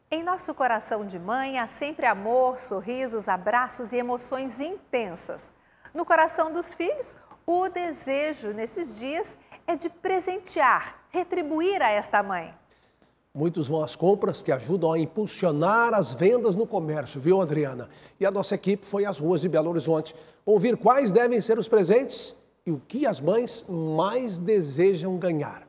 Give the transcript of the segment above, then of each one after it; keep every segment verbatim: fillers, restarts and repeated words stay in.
Em nosso coração de mãe há sempre amor, sorrisos, abraços e emoções intensas. No coração dos filhos, o desejo nesses dias é de presentear, retribuir a esta mãe. Muitos vão às compras que ajudam a impulsionar as vendas no comércio, viu, Adriana? E a nossa equipe foi às ruas de Belo Horizonte ouvir quais devem ser os presentes e o que as mães mais desejam ganhar.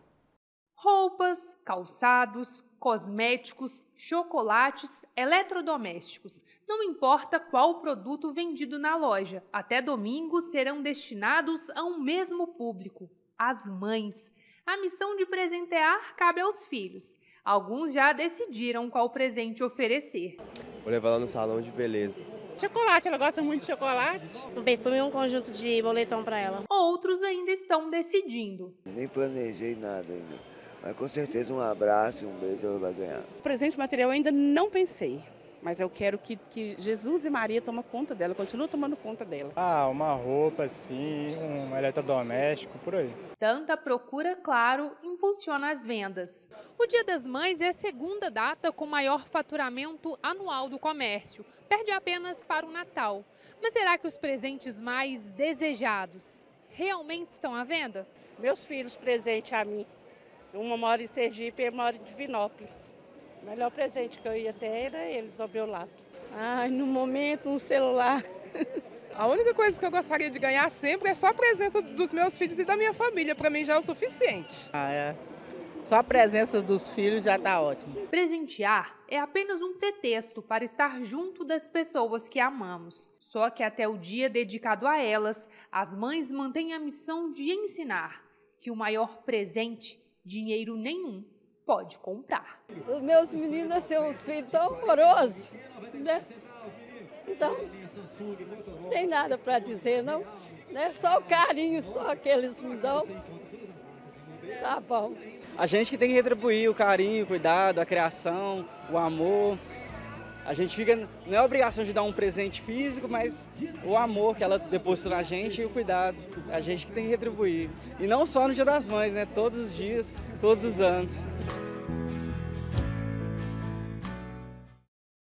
Roupas, calçados, cosméticos, chocolates, eletrodomésticos. Não importa qual produto vendido na loja, até domingo serão destinados a um mesmo público, as mães. A missão de presentear cabe aos filhos. Alguns já decidiram qual presente oferecer. Vou levar ela no salão de beleza. Chocolate, ela gosta muito de chocolate. Um perfume e um conjunto de moletom para ela. Outros ainda estão decidindo. Nem planejei nada ainda, mas com certeza um abraço e um beijo ela vai ganhar. Presente material eu ainda não pensei, mas eu quero que, que Jesus e Maria tomem conta dela, continuem tomando conta dela. Ah, uma roupa assim, um eletrodoméstico, por aí. Tanta procura, claro, impulsiona as vendas. O Dia das Mães é a segunda data com maior faturamento anual do comércio. Perde apenas para o Natal. Mas será que os presentes mais desejados realmente estão à venda? Meus filhos presente a mim. Uma mora em Sergipe e uma mora em Divinópolis. O melhor presente que eu ia ter era eles ao meu lado. Ai, no momento, um celular. A única coisa que eu gostaria de ganhar sempre é só a presença dos meus filhos e da minha família. Para mim já é o suficiente. Ah, é. Só a presença dos filhos já está ótimo. Presentear é apenas um pretexto para estar junto das pessoas que amamos. Só que até o dia dedicado a elas, as mães mantêm a missão de ensinar que o maior presente, dinheiro nenhum, pode comprar. Os meus meninos são uns filhos tão amorosos, né? Então, não tem nada para dizer, não. Né? Só o carinho, só que eles me dão. Tá bom. A gente que tem que retribuir o carinho, o cuidado, a criação, o amor. A gente fica, não é obrigação de dar um presente físico, mas o amor que ela depositou na gente e o cuidado. A gente que tem que retribuir. E não só no Dia das Mães, né? Todos os dias, todos os anos.